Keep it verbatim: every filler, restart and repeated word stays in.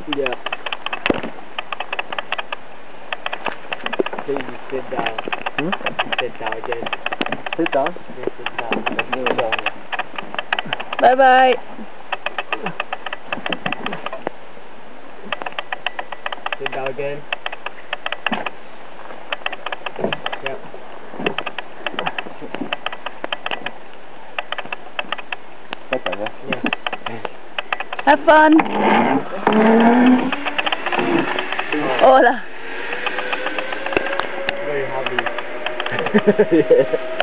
Yeah. Please sit down. Hmm? Sit down again. Sit down. Yeah, sit down. Let's kneel down. Bye bye. Sit down again. Yep. That's okay. Yeah. Have fun. Hola. Very happy. Yeah.